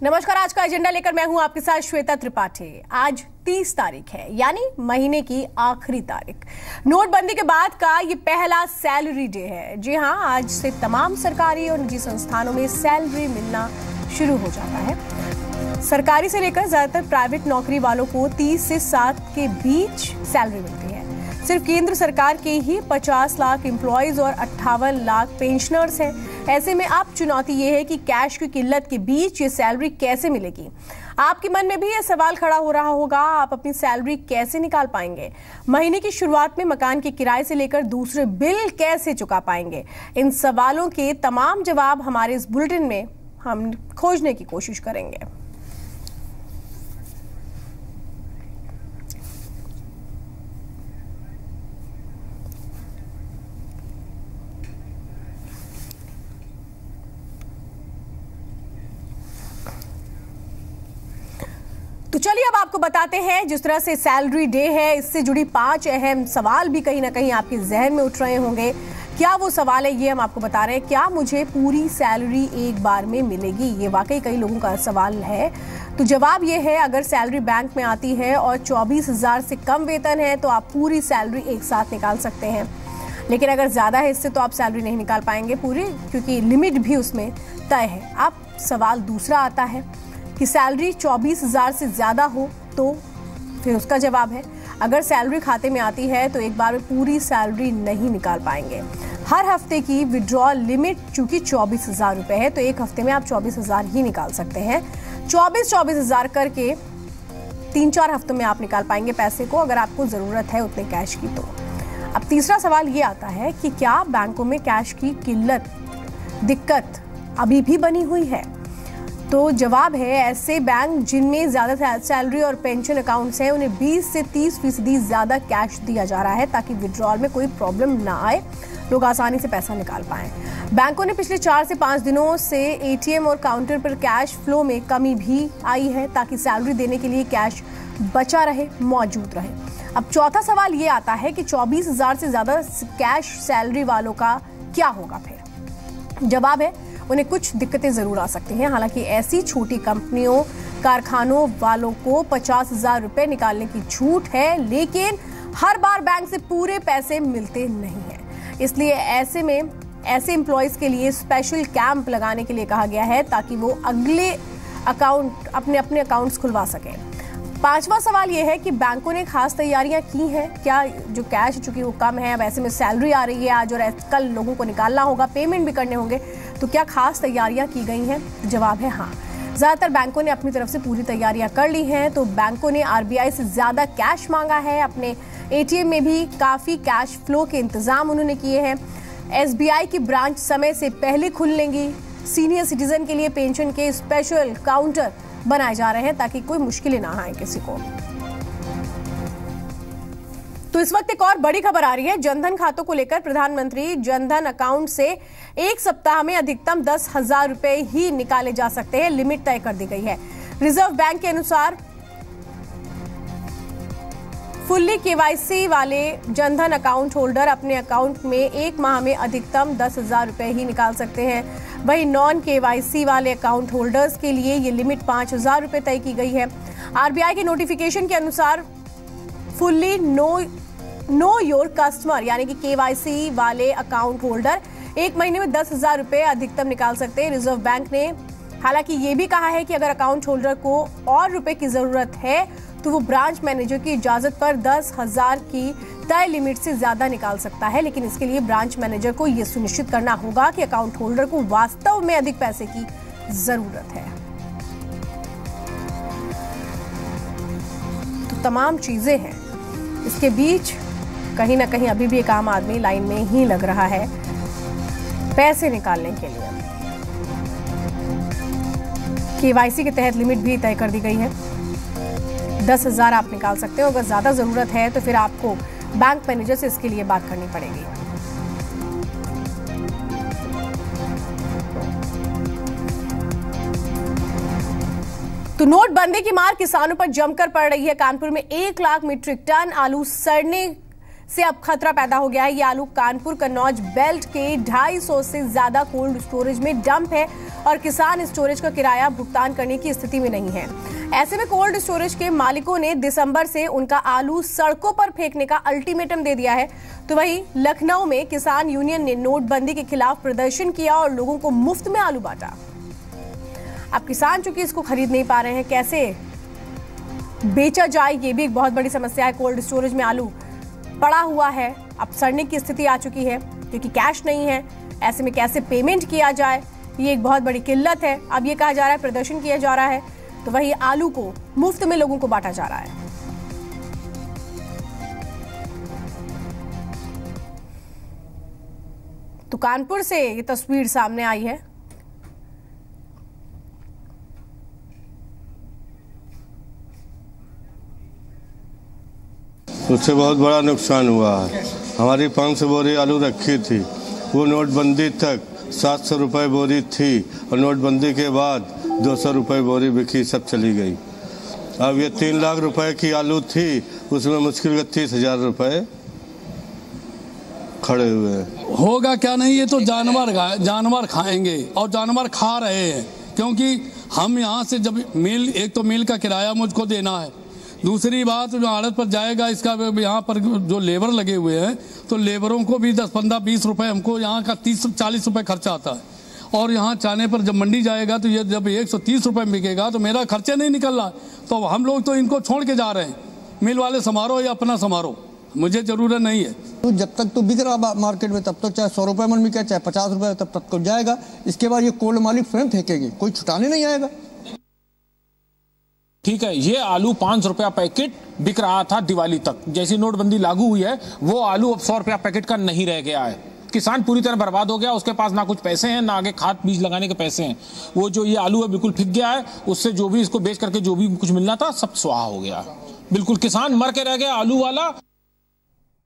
नमस्कार, आज का एजेंडा लेकर मैं हूं आपके साथ श्वेता त्रिपाठी। आज 30 तारीख है, यानी महीने की आखिरी तारीख। नोटबंदी के बाद का ये पहला सैलरी डे है। जी हां, आज से तमाम सरकारी और निजी संस्थानों में सैलरी मिलना शुरू हो जाता है। सरकारी से लेकर ज्यादातर प्राइवेट नौकरी वालों को 30 से 7 के बीच सैलरी मिलती है। सिर्फ केंद्र सरकार के ही 50 लाख एम्प्लॉयज और 58 लाख पेंशनर्स हैं। ऐसे में अब चुनौती ये है कि कैश की किल्लत के बीच ये सैलरी कैसे मिलेगी। आपके मन में भी ये सवाल खड़ा हो रहा होगा, आप अपनी सैलरी कैसे निकाल पाएंगे? महीने की शुरुआत में मकान के किराए से लेकर दूसरे बिल कैसे चुका पाएंगे? इन सवालों के तमाम जवाब हमारे इस बुलेटिन में हम खोजने की कोशिश करेंगे। तो चलिए अब आपको बताते हैं, जिस तरह से सैलरी डे है, इससे जुड़ी 5 अहम सवाल भी कहीं ना कहीं आपके जहन में उठ रहे होंगे। क्या वो सवाल है, ये हम आपको बता रहे हैं। क्या मुझे पूरी सैलरी एक बार में मिलेगी? ये वाकई कई लोगों का सवाल है। तो जवाब ये है, अगर सैलरी बैंक में आती है और 24,000 से कम वेतन है तो आप पूरी सैलरी एक साथ निकाल सकते हैं। लेकिन अगर ज्यादा है इससे तो आप सैलरी नहीं निकाल पाएंगे पूरी, क्योंकि लिमिट भी उसमें तय है। अब सवाल दूसरा आता है कि सैलरी 24,000 से ज्यादा हो तो फिर उसका जवाब है, अगर सैलरी खाते में आती है तो एक बार में पूरी सैलरी नहीं निकाल पाएंगे। हर हफ्ते की विड्रॉल लिमिट चूंकि 24,000 रुपए है तो एक हफ्ते में आप 24,000 ही निकाल सकते हैं। 24,000 करके 3-4 हफ्तों में आप निकाल पाएंगे पैसे को, अगर आपको जरूरत है उतने कैश की तो। अब तीसरा सवाल ये आता है कि क्या बैंकों में कैश की किल्लत, दिक्कत अभी भी बनी हुई है? तो जवाब है, ऐसे बैंक जिनमें ज्यादा सैलरी और पेंशन अकाउंट्स हैं उन्हें 20 से 30% ज्यादा कैश दिया जा रहा है ताकि विड्रॉल में कोई प्रॉब्लम ना आए, लोग आसानी से पैसा निकाल पाएं। बैंकों ने पिछले 4 से 5 दिनों से एटीएम और काउंटर पर कैश फ्लो में कमी भी आई है ताकि सैलरी देने के लिए कैश बचा रहे, मौजूद रहे। अब चौथा सवाल ये आता है कि 24,000 से ज्यादा कैश सैलरी वालों का क्या होगा फिर? जवाब है, उन्हें कुछ दिक्कतें जरूर आ सकती हैं। हालांकि ऐसी छोटी कंपनियों, कारखानों वालों को 50,000 रुपए निकालने की छूट है, लेकिन हर बार बैंक से पूरे पैसे मिलते नहीं हैं। इसलिए ऐसे में ऐसे एम्प्लॉयज के लिए स्पेशल कैंप लगाने के लिए कहा गया है ताकि वो अगले अकाउंट अपने अकाउंट्स खुलवा सकें। 5वां सवाल यह है कि बैंकों ने खास तैयारियां की हैं क्या? जो कैश चूंकि वो कम है, अब ऐसे में सैलरी आ रही है आज और कल लोगों को निकालना होगा, पेमेंट भी करने होंगे, तो क्या खास तैयारियां की गई हैं? जवाब है हाँ। ज्यादातर बैंकों ने अपनी तरफ से पूरी तैयारियां कर ली हैं। तो बैंकों ने आरबीआई से ज्यादा कैश मांगा है, अपने एटीएम में भी काफी कैश फ्लो के इंतजाम उन्होंने किए हैं। एसबीआई की ब्रांच समय से पहले खुल लेंगी। सीनियर सिटीजन के लिए पेंशन के स्पेशल काउंटर बनाए जा रहे हैं ताकि कोई मुश्किलें ना आए किसी को। तो इस वक्त एक और बड़ी खबर आ रही है जनधन खातों को लेकर। प्रधानमंत्री जनधन अकाउंट से एक सप्ताह में अधिकतम 10,000 रुपए ही निकाले जा सकते हैं, लिमिट तय कर दी गई है। रिजर्व बैंक के अनुसार फुल्ली केवाईसी वाले जनधन अकाउंट होल्डर अपने अकाउंट में एक माह में अधिकतम 10,000 रुपए ही निकाल सकते हैं। वहीं नॉन केवाईसी वाले अकाउंट होल्डर्स के लिए ये लिमिट 5,000 रुपए तय की गई है। आरबीआई के नोटिफिकेशन के अनुसार फुल्ली नो योर कस्टमर यानी कि केवाईसी वाले अकाउंट होल्डर एक महीने में 10,000 रुपए अधिकतम निकाल सकते हैं। रिजर्व बैंक ने हालांकि ये भी कहा है कि अगर अकाउंट होल्डर को और रुपए की जरूरत है तो वो ब्रांच मैनेजर की इजाजत पर 10,000 की तय लिमिट से ज्यादा निकाल सकता है, लेकिन इसके लिए ब्रांच मैनेजर को यह सुनिश्चित करना होगा कि अकाउंट होल्डर को वास्तव में अधिक पैसे की जरूरत है। तो तमाम चीजें हैं, इसके बीच कहीं ना कहीं अभी भी एक आम आदमी लाइन में ही लग रहा है पैसे निकालने के लिए। केवाईसी के तहत लिमिट भी तय कर दी गई है, 10,000 आप निकाल सकते हो। अगर ज्यादा जरूरत है तो फिर आपको बैंक मैनेजर से इसके लिए बात करनी पड़ेगी। तो नोटबंदी की मार किसानों पर जमकर पड़ रही है। कानपुर में 1 लाख मीट्रिक टन आलू से अब खतरा पैदा हो गया है। ये आलू कानपुर कन्नौज बेल्ट के 250 से ज्यादा कोल्ड स्टोरेज में डंप है और किसान स्टोरेज का किराया भुगतान करने की स्थिति में नहीं है। ऐसे में कोल्ड स्टोरेज के मालिकों ने दिसंबर से उनका आलू सड़कों पर फेंकने का अल्टीमेटम दे दिया है। तो वहीं लखनऊ में किसान यूनियन ने नोटबंदी के खिलाफ प्रदर्शन किया और लोगों को मुफ्त में आलू बांटा। अब किसान चूंकि इसको खरीद नहीं पा रहे हैं, कैसे बेचा जाए ये भी एक बहुत बड़ी समस्या है। कोल्ड स्टोरेज में आलू पड़ा हुआ है, अब सड़ने की स्थिति आ चुकी है क्योंकि कैश नहीं है। ऐसे में कैसे पेमेंट किया जाए, ये एक बहुत बड़ी किल्लत है। अब ये कहा जा रहा है प्रदर्शन किया जा रहा है, तो वही आलू को मुफ्त में लोगों को बांटा जा रहा है। तो कानपुर से ये तस्वीर सामने आई है। उससे बहुत बड़ा नुकसान हुआ है। हमारी 500 बोरी आलू रखी थी, वो नोटबंदी तक 700 रुपये बोरी थी और नोटबंदी के बाद 200 रुपये बोरी बिकी, सब चली गई। अब ये 3 लाख रुपए की आलू थी, उसमें मुश्किल का 30,000 रुपये खड़े हुए हैं। होगा क्या नहीं, ये तो जानवर खाएंगे और जानवर खा रहे हैं। क्योंकि हम यहाँ से जब मिल, एक तो मिल का किराया मुझको देना है, दूसरी बात जो आड़त पर जाएगा इसका, यहाँ पर जो लेबर लगे हुए हैं तो लेबरों को भी 10, 15, 20 रुपए, हमको यहाँ का 30, 40 रुपए खर्चा आता है। और यहाँ जाने पर जब मंडी जाएगा तो ये जब 130 रुपए में बिकेगा तो मेरा खर्चे नहीं निकल रहा। तो हम लोग तो इनको छोड़ के जा रहे हैं, मिल वाले समारो या अपना समारो, मुझे जरूरत नहीं है। तो जब तक तो बिक रहा मार्केट में तब तो चाहे 100 रुपये मन बिके, चाहे 50 रुपये, तब तक तो जाएगा। इसके बाद ये कोल्ड मालिक स्वयं फेंकेंगे, कोई छुटाने नहीं आएगा। ठीक है, ये आलू 5 रुपया पैकेट बिक रहा था दिवाली तक। जैसी नोटबंदी लागू हुई है वो आलू अब 100 रुपया पैकेट का नहीं रह गया है। किसान पूरी तरह बर्बाद हो गया, उसके पास ना कुछ पैसे हैं, ना आगे खाद बीज लगाने के पैसे हैं। वो जो ये आलू है बिल्कुल फिक गया है, उससे जो भी इसको बेच करके जो भी कुछ मिलना था सब स्वाहा हो गया। बिल्कुल किसान मर के रह गया आलू वाला।